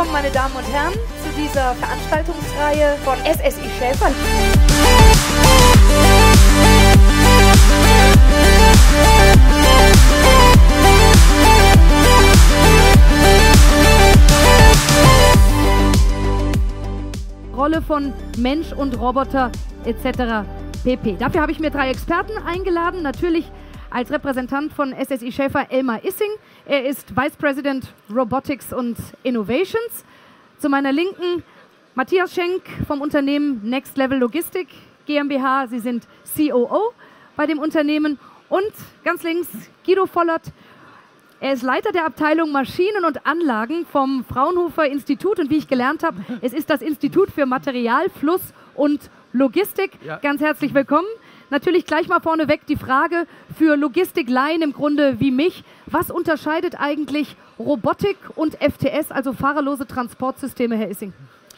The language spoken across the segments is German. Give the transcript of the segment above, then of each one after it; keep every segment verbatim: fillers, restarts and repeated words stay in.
willkommen, meine Damen und Herren, zu dieser Veranstaltungsreihe von S S I Schäfer. Rolle von Mensch und Roboter et cetera pp. Dafür habe ich mir drei Experten eingeladen, natürlich als Repräsentant von S S I Schäfer Elmar Issing. Er ist Vice President Robotics und Innovations. Zu meiner Linken Matthias Schenk vom Unternehmen Next Level Logistik GmbH. Sie sind C O O bei dem Unternehmen. Und ganz links Guido Vollert. Er ist Leiter der Abteilung Maschinen und Anlagen vom Fraunhofer Institut. Und wie ich gelernt habe, es ist das Institut für Material, Fluss und Logistik. Ja. Ganz herzlich willkommen. Natürlich gleich mal vorneweg die Frage für Logistikleien im Grunde wie mich. Was unterscheidet eigentlich Robotik und F T S, also fahrerlose Transportsysteme, Herr Issing?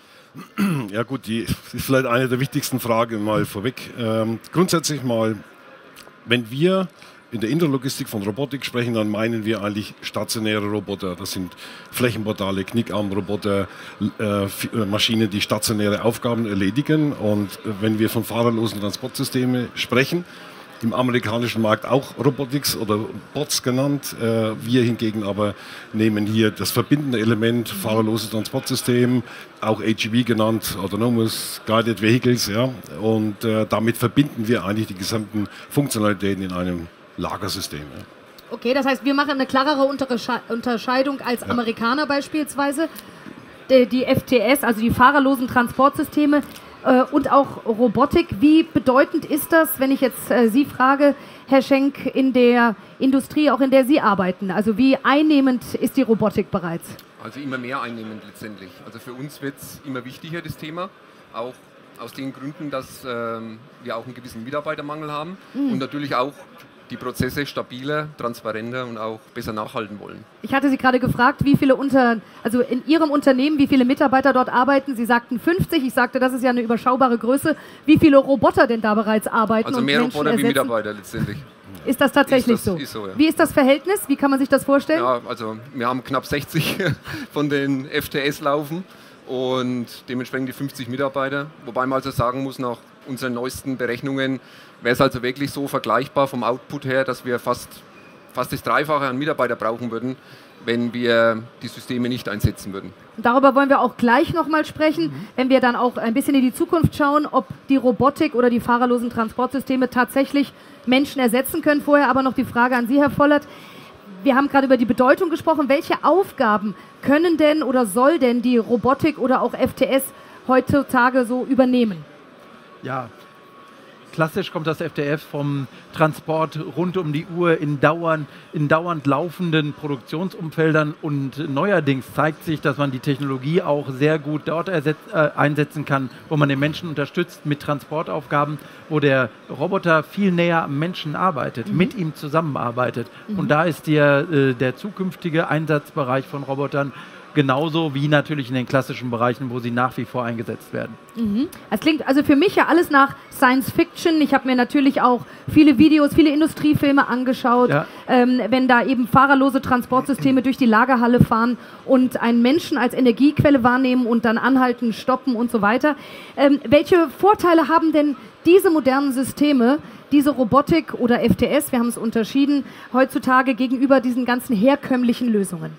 Ja gut, die ist vielleicht eine der wichtigsten Fragen mal vorweg. Ähm, grundsätzlich mal, wenn wir in der Intralogistik von Robotik sprechen, dann meinen wir eigentlich stationäre Roboter. Das sind Flächenportale, Knickarmroboter, äh, Maschinen, die stationäre Aufgaben erledigen. Und wenn wir von fahrerlosen Transportsystemen sprechen, im amerikanischen Markt auch Robotics oder Bots genannt. Äh, wir hingegen aber nehmen hier das verbindende Element, fahrerloses Transportsystem, auch A G V genannt, Autonomous Guided Vehicles. Ja, und äh, damit verbinden wir eigentlich die gesamten Funktionalitäten in einem Lagersystem. Ja. Okay, das heißt, wir machen eine klarere Untersche Unterscheidung als ja. Amerikaner beispielsweise. Die, die F T S, also die fahrerlosen Transportsysteme äh, und auch Robotik. Wie bedeutend ist das, wenn ich jetzt äh, Sie frage, Herr Schenk, in der Industrie, auch in der Sie arbeiten? Also wie einnehmend ist die Robotik bereits? Also immer mehr einnehmend letztendlich. Also für uns wird es immer wichtiger, das Thema. Auch aus den Gründen, dass ähm, wir auch einen gewissen Mitarbeitermangel haben mhm. und natürlich auch die Prozesse stabiler, transparenter und auch besser nachhalten wollen. Ich hatte Sie gerade gefragt, wie viele unter, also in Ihrem Unternehmen, wie viele Mitarbeiter dort arbeiten. Sie sagten fünfzig. Ich sagte, das ist ja eine überschaubare Größe. Wie viele Roboter denn da bereits arbeiten? Also und mehr Menschen Roboter ersetzen? wie Mitarbeiter letztendlich. Ist das tatsächlich ist das, so? Ist so ja. Wie ist das Verhältnis? Wie kann man sich das vorstellen? Ja, also wir haben knapp sechzig von den F T S laufen und dementsprechend die fünfzig Mitarbeiter. Wobei man also sagen muss, nach unseren neuesten Berechnungen wäre es also wirklich so vergleichbar vom Output her, dass wir fast, fast das Dreifache an Mitarbeiter brauchen würden, wenn wir die Systeme nicht einsetzen würden. Darüber wollen wir auch gleich nochmal sprechen, mhm. wenn wir dann auch ein bisschen in die Zukunft schauen, ob die Robotik oder die fahrerlosen Transportsysteme tatsächlich Menschen ersetzen können. Vorher aber noch die Frage an Sie, Herr Vollert. Wir haben gerade über die Bedeutung gesprochen. Welche Aufgaben können denn oder soll denn die Robotik oder auch F T S heutzutage so übernehmen? Ja, klassisch kommt das F T S vom Transport rund um die Uhr in dauernd, in dauernd laufenden Produktionsumfeldern und neuerdings zeigt sich, dass man die Technologie auch sehr gut dort ersetz, äh, einsetzen kann, wo man den Menschen unterstützt mit Transportaufgaben, wo der Roboter viel näher am Menschen arbeitet, mhm. mit ihm zusammenarbeitet. Mhm. Und da ist der, äh, der zukünftige Einsatzbereich von Robotern genauso wie natürlich in den klassischen Bereichen, wo sie nach wie vor eingesetzt werden. Mhm. Das klingt also für mich ja alles nach Science Fiction. Ich habe mir natürlich auch viele Videos, viele Industriefilme angeschaut, ja. ähm, wenn da eben fahrerlose Transportsysteme durch die Lagerhalle fahren und einen Menschen als Energiequelle wahrnehmen und dann anhalten, stoppen und so weiter. Ähm, welche Vorteile haben denn diese modernen Systeme, diese Robotik oder F T S, wir haben es unterschieden, heutzutage gegenüber diesen ganzen herkömmlichen Lösungen?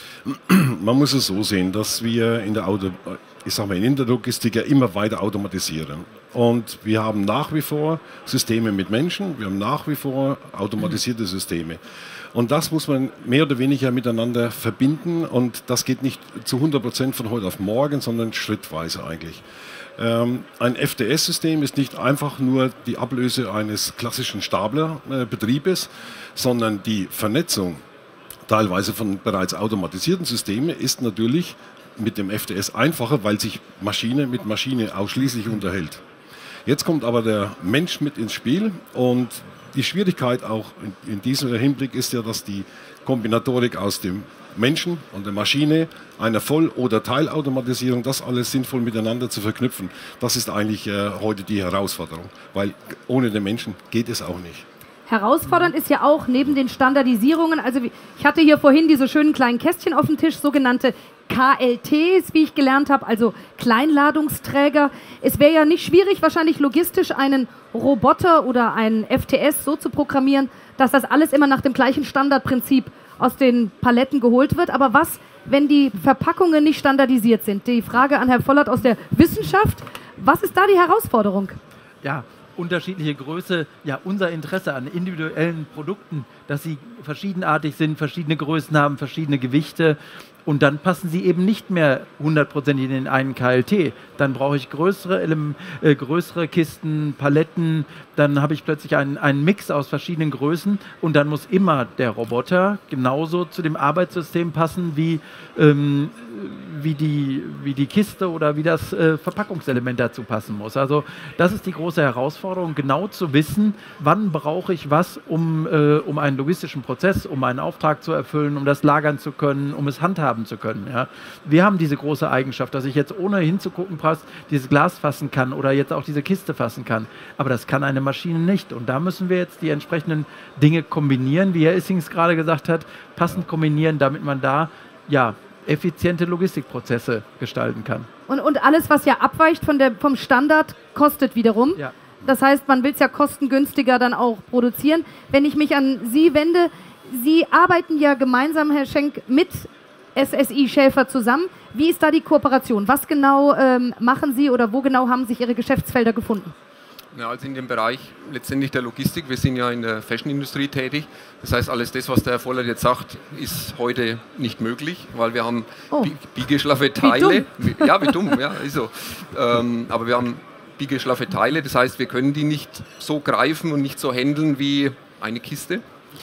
Man muss es so sehen, dass wir in der, Auto, ich sag mal, in der Logistik ja immer weiter automatisieren. Und wir haben nach wie vor Systeme mit Menschen, wir haben nach wie vor automatisierte Systeme. Und das muss man mehr oder weniger miteinander verbinden und das geht nicht zu hundert Prozent von heute auf morgen, sondern schrittweise eigentlich. Ähm, ein F T S-System ist nicht einfach nur die Ablöse eines klassischen Staplerbetriebes, sondern die Vernetzung teilweise von bereits automatisierten Systemen ist natürlich mit dem F T S einfacher, weil sich Maschine mit Maschine ausschließlich unterhält. Jetzt kommt aber der Mensch mit ins Spiel und die Schwierigkeit auch in, in diesem Hinblick ist ja, dass die Kombinatorik aus dem Menschen und der Maschine, einer Voll- oder Teilautomatisierung, das alles sinnvoll miteinander zu verknüpfen, das ist eigentlich äh, heute die Herausforderung, weil ohne den Menschen geht es auch nicht. Herausfordernd ist ja auch neben den Standardisierungen, also ich hatte hier vorhin diese schönen kleinen Kästchen auf dem Tisch, sogenannte K L Ts, wie ich gelernt habe, also Kleinladungsträger. Es wäre ja nicht schwierig, wahrscheinlich logistisch einen Roboter oder einen F T S so zu programmieren, dass das alles immer nach dem gleichen Standardprinzip aus den Paletten geholt wird. Aber was, wenn die Verpackungen nicht standardisiert sind? Die Frage an Herrn Vollert aus der Wissenschaft. Was ist da die Herausforderung? Ja, unterschiedliche Größe, ja, unser Interesse an individuellen Produkten, dass sie verschiedenartig sind, verschiedene Größen haben, verschiedene Gewichte und dann passen sie eben nicht mehr hundertprozentig in den einen K L T. Dann brauche ich größere, äh, größere Kisten, Paletten, dann habe ich plötzlich einen, einen Mix aus verschiedenen Größen und dann muss immer der Roboter genauso zu dem Arbeitssystem passen wie, ähm, wie, die, wie die Kiste oder wie das äh, Verpackungselement dazu passen muss. Also das ist die große Herausforderung, genau zu wissen, wann brauche ich was, um, äh, um einen logistischen Prozess, um einen Auftrag zu erfüllen, um das lagern zu können, um es handhaben zu können. Ja. Wir haben diese große Eigenschaft, dass ich jetzt ohne hinzugucken passt, dieses Glas fassen kann oder jetzt auch diese Kiste fassen kann. Aber das kann eine Maschine nicht. Und da müssen wir jetzt die entsprechenden Dinge kombinieren, wie Herr Issings gerade gesagt hat, passend kombinieren, damit man da ja effiziente Logistikprozesse gestalten kann. Und, und alles, was ja abweicht von der, vom Standard, kostet wiederum. Ja. Das heißt, man will es ja kostengünstiger dann auch produzieren. Wenn ich mich an Sie wende, Sie arbeiten ja gemeinsam, Herr Schenk, mit S S I Schaefer zusammen. Wie ist da die Kooperation? Was genau ähm, machen Sie oder wo genau haben sich Ihre Geschäftsfelder gefunden? Ja, also in dem Bereich letztendlich der Logistik. Wir sind ja in der Fashion-Industrie tätig. Das heißt, alles das, was der Herr Vollert jetzt sagt, ist heute nicht möglich, weil wir haben oh. biegeschlaffe Teile. Wie dumm. Ja, wie dumm, ja, ist so. Ähm, aber wir haben biegeschlaffe Teile, das heißt, wir können die nicht so greifen und nicht so handeln wie eine Kiste.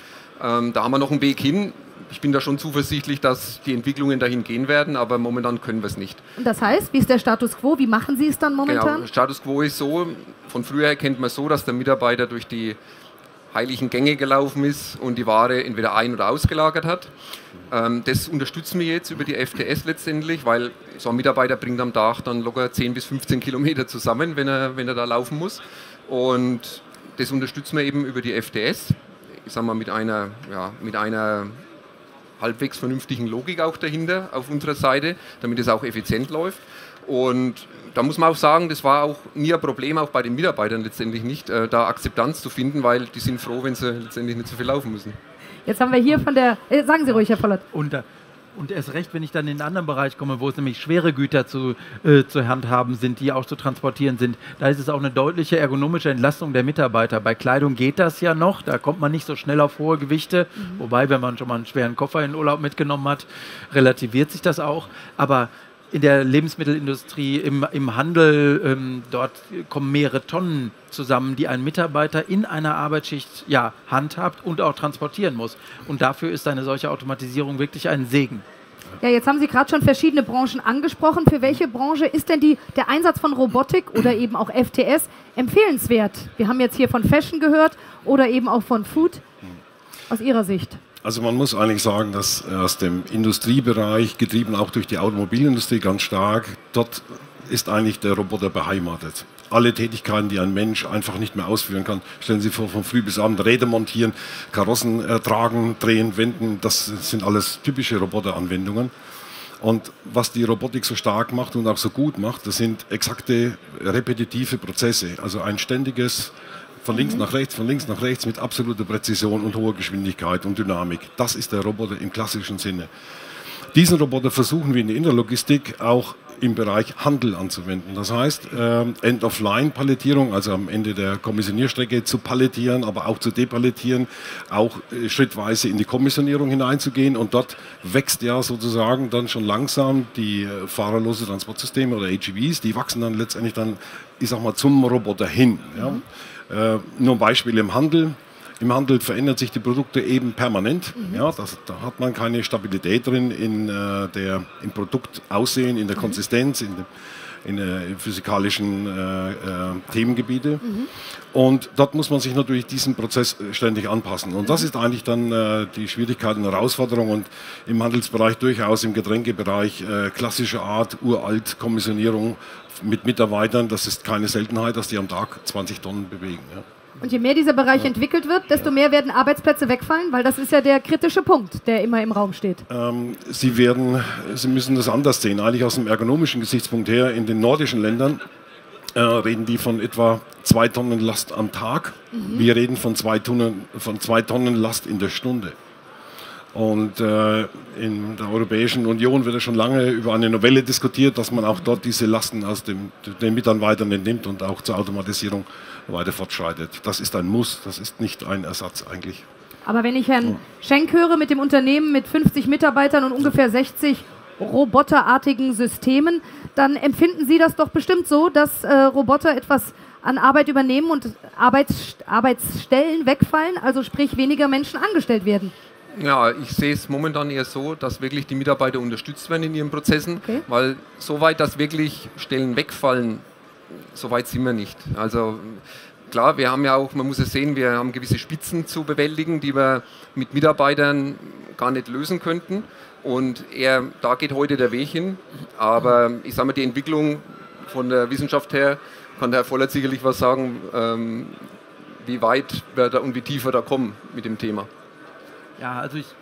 Ähm, da haben wir noch einen Weg hin. Ich bin da schon zuversichtlich, dass die Entwicklungen dahin gehen werden, aber momentan können wir es nicht. Und das heißt, wie ist der Status quo? Wie machen Sie es dann momentan? Genau, Status quo ist so, von früher kennt man so, dass der Mitarbeiter durch die heiligen Gänge gelaufen ist und die Ware entweder ein- oder ausgelagert hat. Ähm, das unterstützen wir jetzt über die F T S letztendlich, weil so ein Mitarbeiter bringt am Tag dann locker zehn bis fünfzehn Kilometer zusammen, wenn er, wenn er da laufen muss. Und das unterstützen wir eben über die F T S, ich sag mal mit einer, ja, mit einer halbwegs vernünftigen Logik auch dahinter auf unserer Seite, damit es auch effizient läuft. Und da muss man auch sagen, das war auch nie ein Problem, auch bei den Mitarbeitern letztendlich nicht, äh, da Akzeptanz zu finden, weil die sind froh, wenn sie letztendlich nicht so viel laufen müssen. Jetzt haben wir hier von der, äh, sagen Sie ruhig, Herr Vollert. Und, und erst recht, wenn ich dann in einen anderen Bereich komme, wo es nämlich schwere Güter zu, äh, zu handhaben sind, die auch zu transportieren sind, da ist es auch eine deutliche ergonomische Entlastung der Mitarbeiter. Bei Kleidung geht das ja noch, da kommt man nicht so schnell auf hohe Gewichte, mhm. wobei, wenn man schon mal einen schweren Koffer in den Urlaub mitgenommen hat, relativiert sich das auch. Aber in der Lebensmittelindustrie, im, im Handel, ähm, dort kommen mehrere Tonnen zusammen, die ein Mitarbeiter in einer Arbeitsschicht ja, handhabt und auch transportieren muss. Und dafür ist eine solche Automatisierung wirklich ein Segen. Ja, jetzt haben Sie gerade schon verschiedene Branchen angesprochen. Für welche Branche ist denn die, der Einsatz von Robotik oder eben auch F T S empfehlenswert? Wir haben jetzt hier von Fashion gehört oder eben auch von Food. Aus Ihrer Sicht? Also man muss eigentlich sagen, dass aus dem Industriebereich, getrieben auch durch die Automobilindustrie ganz stark, dort ist eigentlich der Roboter beheimatet. Alle Tätigkeiten, die ein Mensch einfach nicht mehr ausführen kann, stellen Sie vor, von früh bis abend Räder montieren, Karossen äh, tragen, drehen, wenden, das sind alles typische Roboteranwendungen. Und was die Robotik so stark macht und auch so gut macht, das sind exakte repetitive Prozesse, also ein ständiges von links nach rechts, von links nach rechts mit absoluter Präzision und hoher Geschwindigkeit und Dynamik. Das ist der Roboter im klassischen Sinne. Diesen Roboter versuchen wir in der Innerlogistik auch im Bereich Handel anzuwenden. Das heißt, äh, End-of-Line-Palettierung, also am Ende der Kommissionierstrecke zu palettieren, aber auch zu depalettieren, auch äh, schrittweise in die Kommissionierung hineinzugehen. Und dort wächst ja sozusagen dann schon langsam die äh, fahrerlose Transportsysteme oder A G Vs, die wachsen dann letztendlich dann, ich sag mal, zum Roboter hin. Ja? Mhm. Äh, nur ein Beispiel im Handel. Im Handel verändern sich die Produkte eben permanent. Mhm. Ja, das, da hat man keine Stabilität drin in, äh, der, im Produktaussehen, in der mhm. Konsistenz, in, de, in der physikalischen äh, äh, Themengebiete. Mhm. Und dort muss man sich natürlich diesem Prozess ständig anpassen. Und das ist eigentlich dann äh, die Schwierigkeit und Herausforderung. Und im Handelsbereich durchaus, im Getränkebereich, äh, klassische Art, uralt, Kommissionierung mit Mitarbeitern, das ist keine Seltenheit, dass die am Tag zwanzig Tonnen bewegen. Ja. Und je mehr dieser Bereich ja. entwickelt wird, desto ja. mehr werden Arbeitsplätze wegfallen, weil das ist ja der kritische Punkt, der immer im Raum steht. Ähm, Sie werden, Sie müssen das anders sehen, eigentlich aus dem ergonomischen Gesichtspunkt her. In den nordischen Ländern äh, reden die von etwa zwei Tonnen Last am Tag. Mhm. Wir reden von zwei Tonnen, von zwei Tonnen Last in der Stunde. Und äh, in der Europäischen Union wird ja schon lange über eine Novelle diskutiert, dass man auch dort diese Lasten aus dem, den Mitarbeitern entnimmt und auch zur Automatisierung weiter fortschreitet. Das ist ein Muss, das ist nicht ein Ersatz eigentlich. Aber wenn ich Herrn ja. Schenk höre mit dem Unternehmen mit fünfzig Mitarbeitern und ungefähr sechzig roboterartigen Systemen, dann empfinden Sie das doch bestimmt so, dass äh, Roboter etwas an Arbeit übernehmen und Arbeits Arbeitsstellen wegfallen, also sprich weniger Menschen angestellt werden. Ja, ich sehe es momentan eher so, dass wirklich die Mitarbeiter unterstützt werden in ihren Prozessen, okay. weil so weit, dass wirklich Stellen wegfallen, so weit sind wir nicht. Also klar, wir haben ja auch, man muss es sehen, wir haben gewisse Spitzen zu bewältigen, die wir mit Mitarbeitern gar nicht lösen könnten. Und eher, da geht heute der Weg hin. Aber ich sage mal, die Entwicklung von der Wissenschaft her, kann der Herr Vollert sicherlich was sagen, ähm, wie weit wir da und wie tief wir da kommen mit dem Thema. Ja, also ich,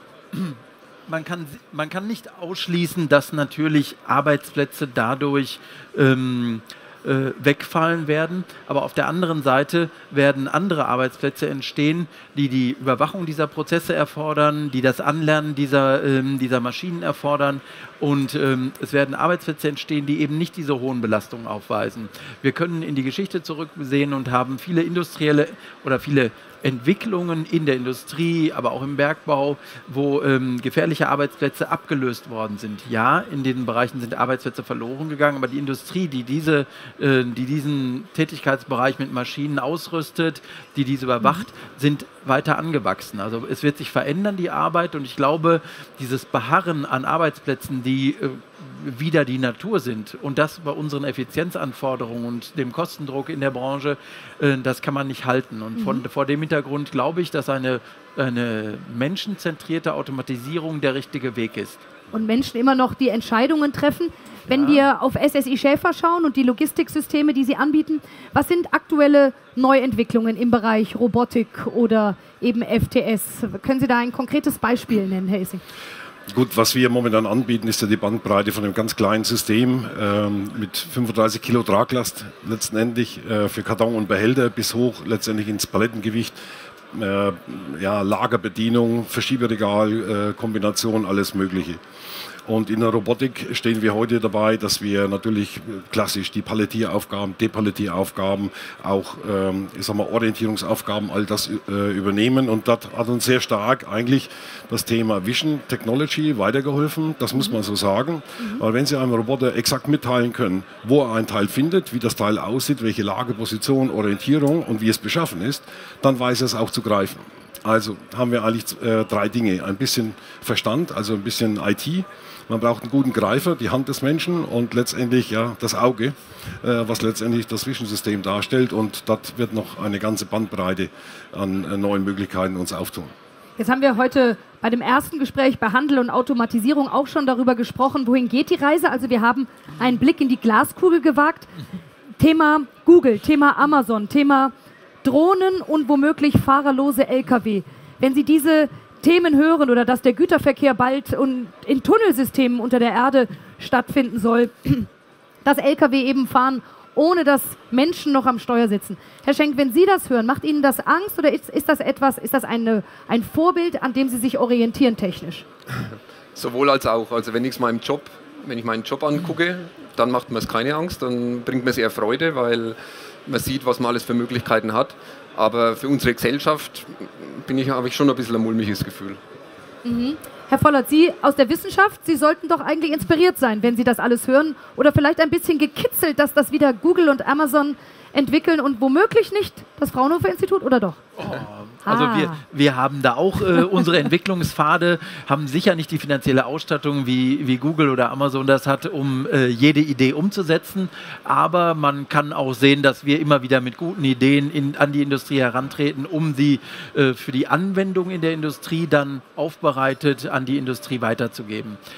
man kann, man kann nicht ausschließen, dass natürlich Arbeitsplätze dadurch ähm, äh, wegfallen werden, aber auf der anderen Seite werden andere Arbeitsplätze entstehen, die die Überwachung dieser Prozesse erfordern, die das Anlernen dieser, ähm, dieser Maschinen erfordern und ähm, es werden Arbeitsplätze entstehen, die eben nicht diese hohen Belastungen aufweisen. Wir können in die Geschichte zurücksehen und haben viele industrielle oder viele Entwicklungen in der Industrie, aber auch im Bergbau, wo ähm, gefährliche Arbeitsplätze abgelöst worden sind. Ja, in den Bereichen sind Arbeitsplätze verloren gegangen, aber die Industrie, die, diese, äh, die diesen Tätigkeitsbereich mit Maschinen ausrüstet, die diese überwacht, mhm. sind weiter angewachsen. Also es wird sich verändern, die Arbeit, und ich glaube, dieses Beharren an Arbeitsplätzen, die äh, wieder die Natur sind und das bei unseren Effizienzanforderungen und dem Kostendruck in der Branche, äh, das kann man nicht halten. Und von, mhm. vor dem Hintergrund glaube ich, dass eine, eine menschenzentrierte Automatisierung der richtige Weg ist. Und Menschen immer noch die Entscheidungen treffen. Wenn ja. wir auf S S I Schäfer schauen und die Logistiksysteme, die Sie anbieten, was sind aktuelle Neuentwicklungen im Bereich Robotik oder eben F T S? Können Sie da ein konkretes Beispiel nennen, Herr Issing? Gut, was wir momentan anbieten, ist ja die Bandbreite von einem ganz kleinen System ähm, mit fünfunddreißig Kilo Traglast letztendlich äh, für Karton und Behälter bis hoch letztendlich ins Palettengewicht. Äh, ja, Lagerbedienung, Verschieberegal, äh, Kombination, alles Mögliche. Und in der Robotik stehen wir heute dabei, dass wir natürlich klassisch die Palettieraufgaben, Depalettierraufgaben, auch ähm, ich sag mal, Orientierungsaufgaben, all das äh, übernehmen. Und das hat uns sehr stark eigentlich das Thema Vision Technology weitergeholfen, das muss man so sagen. Mhm. Weil wenn Sie einem Roboter exakt mitteilen können, wo er ein Teil findet, wie das Teil aussieht, welche Lage, Position, Orientierung und wie es beschaffen ist, dann weiß er es auch zu greifen. Also haben wir eigentlich äh, drei Dinge. Ein bisschen Verstand, also ein bisschen I T. Man braucht einen guten Greifer, die Hand des Menschen und letztendlich ja, das Auge, äh, was letztendlich das Vision-System darstellt. Und dort wird noch eine ganze Bandbreite an äh, neuen Möglichkeiten uns auftun. Jetzt haben wir heute bei dem ersten Gespräch bei Handel und Automatisierung auch schon darüber gesprochen, wohin geht die Reise. Also wir haben einen Blick in die Glaskugel gewagt. Thema Google, Thema Amazon, Thema Drohnen und womöglich fahrerlose L K W. Wenn Sie diese Themen hören oder dass der Güterverkehr bald in Tunnelsystemen unter der Erde stattfinden soll, dass L K W eben fahren, ohne dass Menschen noch am Steuer sitzen. Herr Schenk, wenn Sie das hören, macht Ihnen das Angst oder ist, ist das etwas, ist das eine, ein Vorbild, an dem Sie sich orientieren technisch? Sowohl als auch. Also wenn ich es meinem Job, wenn ich meinen Job angucke, dann macht mir es keine Angst, dann bringt mir es eher Freude, weil man sieht, was man alles für Möglichkeiten hat. Aber für unsere Gesellschaft bin ich, habe ich schon ein bisschen ein mulmiges Gefühl. Mhm. Herr Vollert, Sie aus der Wissenschaft, Sie sollten doch eigentlich inspiriert sein, wenn Sie das alles hören. Oder vielleicht ein bisschen gekitzelt, dass das wieder Google und Amazon entwickeln und womöglich nicht das Fraunhofer-Institut, oder doch? Oh, also ah. wir, wir haben da auch äh, unsere Entwicklungspfade, haben sicher nicht die finanzielle Ausstattung, wie, wie Google oder Amazon das hat, um äh, jede Idee umzusetzen. Aber man kann auch sehen, dass wir immer wieder mit guten Ideen in, an die Industrie herantreten, um sie äh, für die Anwendung in der Industrie dann aufbereitet an die Industrie weiterzugeben.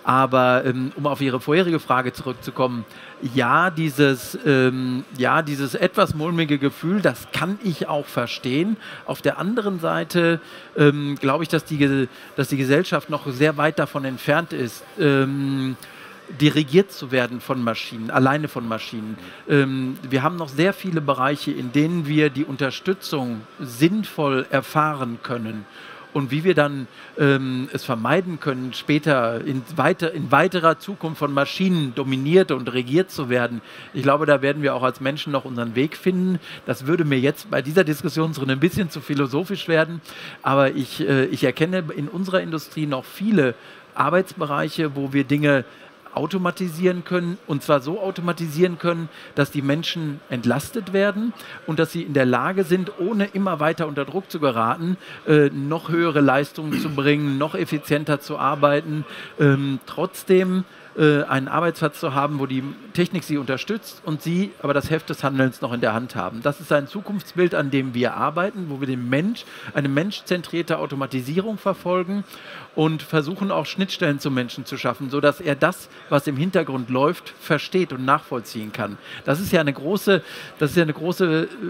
Aber ähm, um auf Ihre vorherige Frage zurückzukommen, ja, dieses, ähm, ja, dieses etwas mulmige Gefühl, das kann ich auch verstehen. Auf der anderen Seite ähm, glaube ich, dass die, dass die Gesellschaft noch sehr weit davon entfernt ist, ähm, dirigiert zu werden von Maschinen, alleine von Maschinen. Ähm, wir haben noch sehr viele Bereiche, in denen wir die Unterstützung sinnvoll erfahren können. Und wie wir dann ähm, es vermeiden können, später in, weiter, in weiterer Zukunft von Maschinen dominiert und regiert zu werden. Ich glaube, da werden wir auch als Menschen noch unseren Weg finden. Das würde mir jetzt bei dieser Diskussionsrunde ein bisschen zu philosophisch werden. Aber ich, äh, ich erkenne in unserer Industrie noch viele Arbeitsbereiche, wo wir Dinge automatisieren können, und zwar so automatisieren können, dass die Menschen entlastet werden und dass sie in der Lage sind, ohne immer weiter unter Druck zu geraten, äh, noch höhere Leistungen zu bringen, noch effizienter zu arbeiten, ähm, trotzdem äh, einen Arbeitsplatz zu haben, wo die Technik sie unterstützt und sie aber das Heft des Handelns noch in der Hand haben. Das ist ein Zukunftsbild, an dem wir arbeiten, wo wir den Mensch, eine menschzentrierte Automatisierung verfolgen und versuchen auch Schnittstellen zum Menschen zu schaffen, sodass er das, was im Hintergrund läuft, versteht und nachvollziehen kann. Das ist ja eine große, das ist ja eine große äh,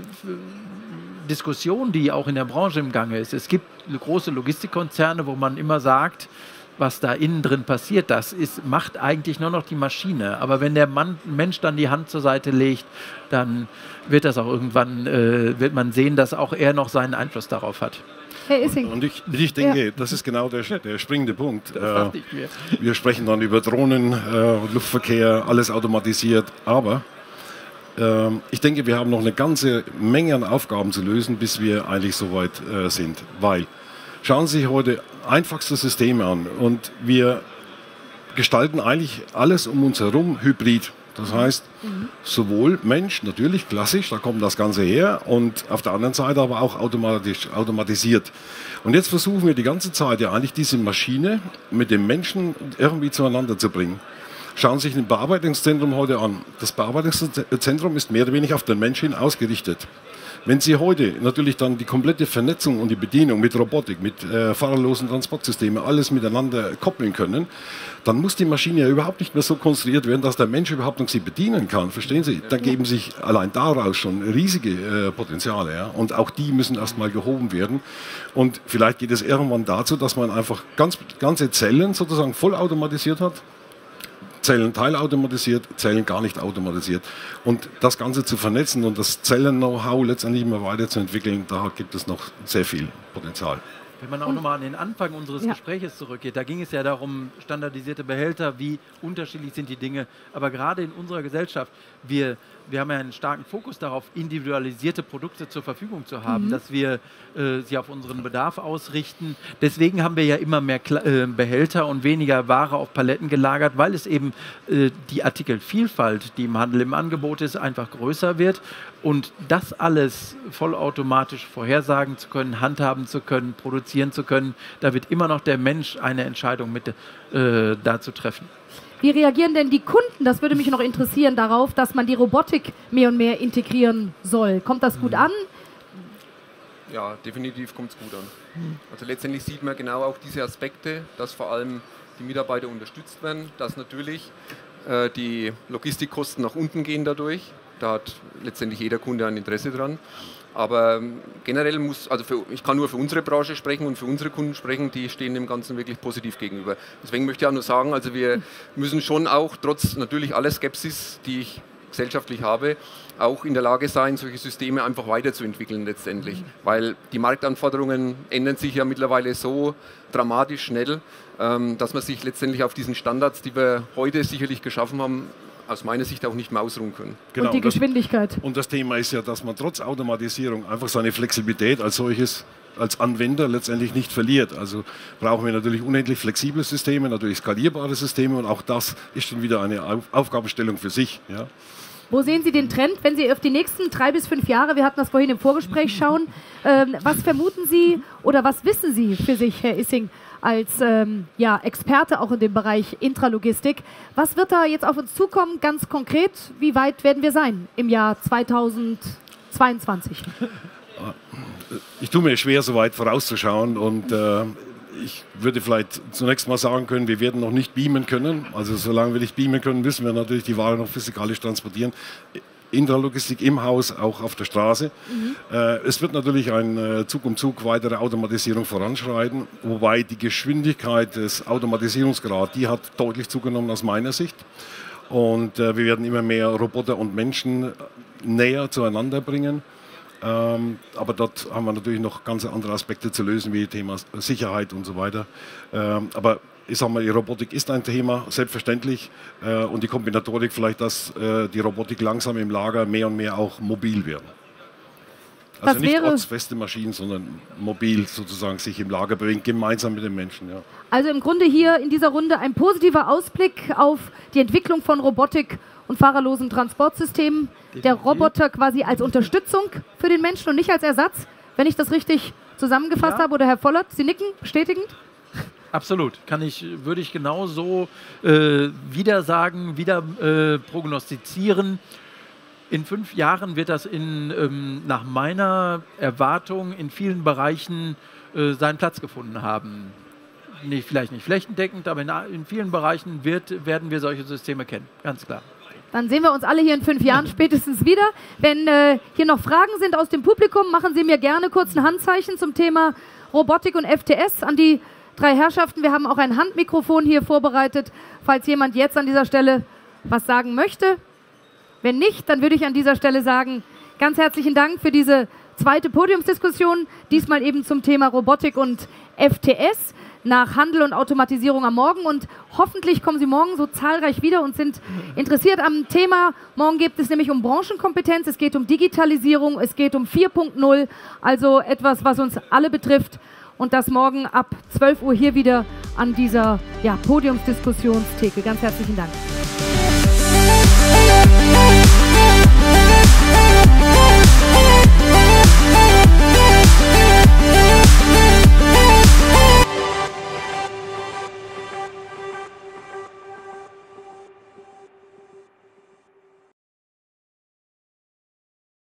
Diskussion, die auch in der Branche im Gange ist. Es gibt große Logistikkonzerne, wo man immer sagt, was da innen drin passiert, das ist, macht eigentlich nur noch die Maschine. Aber wenn der Mann, Mensch dann die Hand zur Seite legt, dann wird das auch irgendwann, äh, wird man sehen, dass auch er noch seinen Einfluss darauf hat. Herr Issing. Und, und ich, ich denke, ja. das ist genau der, der springende Punkt. Äh, wir sprechen dann über Drohnen, äh, Luftverkehr, alles automatisiert, aber äh, ich denke, wir haben noch eine ganze Menge an Aufgaben zu lösen, bis wir eigentlich soweit äh, sind. Weil, schauen Sie sich heute einfachste Systeme an und wir gestalten eigentlich alles um uns herum hybrid. Das heißt, mhm. sowohl Mensch, natürlich klassisch, da kommt das Ganze her, und auf der anderen Seite aber auch automatisch, automatisiert. Und jetzt versuchen wir die ganze Zeit ja eigentlich diese Maschine mit dem Menschen irgendwie zueinander zu bringen. Schauen Sie sich ein Bearbeitungszentrum heute an. Das Bearbeitungszentrum ist mehr oder weniger auf den Menschen ausgerichtet. Wenn Sie heute natürlich dann die komplette Vernetzung und die Bedienung mit Robotik, mit äh, fahrerlosen Transportsystemen, alles miteinander koppeln können, dann muss die Maschine ja überhaupt nicht mehr so konstruiert werden, dass der Mensch überhaupt noch sie bedienen kann. Verstehen Sie? Dann geben sich allein daraus schon riesige äh, Potenziale. Ja? Und auch die müssen erstmal gehoben werden. Und vielleicht geht es irgendwann dazu, dass man einfach ganz, ganze Zellen sozusagen vollautomatisiert hat. Zellen teilautomatisiert, Zellen gar nicht automatisiert. Und das Ganze zu vernetzen und das Zellen-Know-how letztendlich immer weiterzuentwickeln, da gibt es noch sehr viel Potenzial. Wenn man auch nochmal an den Anfang unseres ja. Gespräches zurückgeht, da ging es ja darum, standardisierte Behälter, wie unterschiedlich sind die Dinge. Aber gerade in unserer Gesellschaft, wir, wir haben ja einen starken Fokus darauf, individualisierte Produkte zur Verfügung zu haben, mhm. dass wir äh, sie auf unseren Bedarf ausrichten. Deswegen haben wir ja immer mehr Kla äh, Behälter und weniger Ware auf Paletten gelagert, weil es eben äh, die Artikelvielfalt, die im Handel im Angebot ist, einfach größer wird. Und das alles vollautomatisch vorhersagen zu können, handhaben zu können, produzieren zu können, da wird immer noch der Mensch eine Entscheidung mit äh, dazu treffen. Wie reagieren denn die Kunden, das würde mich noch interessieren, darauf, dass man die Robotik mehr und mehr integrieren soll? Kommt das gut an? Ja, definitiv kommt es gut an. Also letztendlich sieht man genau auch diese Aspekte, dass vor allem die Mitarbeiter unterstützt werden, dass natürlich äh, die Logistikkosten nach unten gehen dadurch. Da hat letztendlich jeder Kunde ein Interesse dran. Aber generell muss, also für, ich kann nur für unsere Branche sprechen und für unsere Kunden sprechen, die stehen dem Ganzen wirklich positiv gegenüber. Deswegen möchte ich auch nur sagen, also wir müssen schon auch, trotz natürlich aller Skepsis, die ich gesellschaftlich habe, auch in der Lage sein, solche Systeme einfach weiterzuentwickeln letztendlich. Weil die Marktanforderungen ändern sich ja mittlerweile so dramatisch schnell, dass man sich letztendlich auf diesen Standards, die wir heute sicherlich geschaffen haben, aus meiner Sicht auch nicht mehr ausruhen können. Genau, und die Geschwindigkeit. Das, und das Thema ist ja, dass man trotz Automatisierung einfach seine Flexibilität als solches, als Anwender letztendlich nicht verliert. Also brauchen wir natürlich unendlich flexible Systeme, natürlich skalierbare Systeme, und auch das ist schon wieder eine Auf Aufgabenstellung für sich. Ja. Wo sehen Sie den Trend, wenn Sie auf die nächsten drei bis fünf Jahre, wir hatten das vorhin im Vorgespräch, schauen, ähm, was vermuten Sie oder was wissen Sie für sich, Herr Issing, als ähm, ja, Experte auch in dem Bereich Intralogistik? Was wird da jetzt auf uns zukommen, ganz konkret? Wie weit werden wir sein im Jahr zweitausendzweiundzwanzig? Ich tue mir schwer, so weit vorauszuschauen, und äh, ich würde vielleicht zunächst mal sagen können, wir werden noch nicht beamen können. Also solange wir nicht beamen können, müssen wir natürlich die Ware noch physikalisch transportieren. In der Logistik, im Haus, auch auf der Straße. Mhm. Äh, es wird natürlich ein äh, Zug um Zug weitere Automatisierung voranschreiten, wobei die Geschwindigkeit des Automatisierungsgrads, die hat deutlich zugenommen aus meiner Sicht. Und äh, wir werden immer mehr Roboter und Menschen näher zueinander bringen. Ähm, aber dort haben wir natürlich noch ganz andere Aspekte zu lösen, wie Thema Sicherheit und so weiter. Ähm, aber ich sage mal, die Robotik ist ein Thema, selbstverständlich. Äh, und die Kombinatorik vielleicht, dass äh, die Robotik langsam im Lager mehr und mehr auch mobil werden. Also Was nicht wäre, ortsfeste Maschinen, sondern mobil sozusagen sich im Lager bewegen, gemeinsam mit den Menschen. Ja. Also im Grunde hier in dieser Runde ein positiver Ausblick auf die Entwicklung von Robotik und fahrerlosen Transportsystemen. Der Roboter quasi als Unterstützung für den Menschen und nicht als Ersatz, wenn ich das richtig zusammengefasst Ja. habe. Oder Herr Vollert, Sie nicken, bestätigend? Absolut, kann ich, würde ich genauso äh, wieder sagen, wieder äh, prognostizieren. In fünf Jahren wird das in, ähm, nach meiner Erwartung in vielen Bereichen äh, seinen Platz gefunden haben. Nicht, vielleicht nicht flächendeckend, aber in, in vielen Bereichen wird, werden wir solche Systeme kennen, ganz klar. Dann sehen wir uns alle hier in fünf Jahren spätestens wieder. Wenn äh, hier noch Fragen sind aus dem Publikum, machen Sie mir gerne kurz ein Handzeichen zum Thema Robotik und F T S an die drei Herrschaften. Wir haben auch ein Handmikrofon hier vorbereitet, falls jemand jetzt an dieser Stelle was sagen möchte. Wenn nicht, dann würde ich an dieser Stelle sagen, ganz herzlichen Dank für diese zweite Podiumsdiskussion, diesmal eben zum Thema Robotik und F T S nach Handel und Automatisierung am Morgen. Und hoffentlich kommen Sie morgen so zahlreich wieder und sind interessiert am Thema. Morgen geht es nämlich um Branchenkompetenz, es geht um Digitalisierung, es geht um vier Punkt null, also etwas, was uns alle betrifft. Und das morgen ab zwölf Uhr hier wieder an dieser ja, Podiumsdiskussionstheke. Ganz herzlichen Dank.